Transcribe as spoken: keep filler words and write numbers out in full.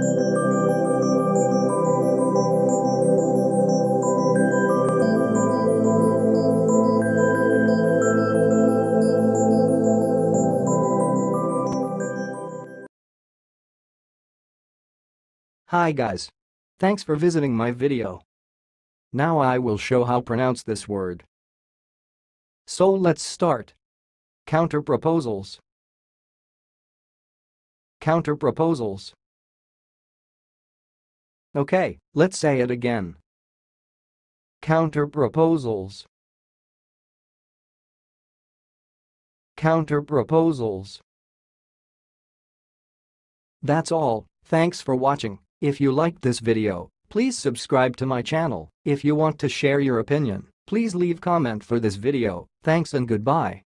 Hi guys. Thanks for visiting my video. Now I will show how pronounce this word. So let's start. Counterproposals. Counterproposals. Okay, let's say it again. Counterproposals. Counterproposals. That's all. Thanks for watching. If you liked this video, please subscribe to my channel. If you want to share your opinion, please leave comment for this video. Thanks and goodbye.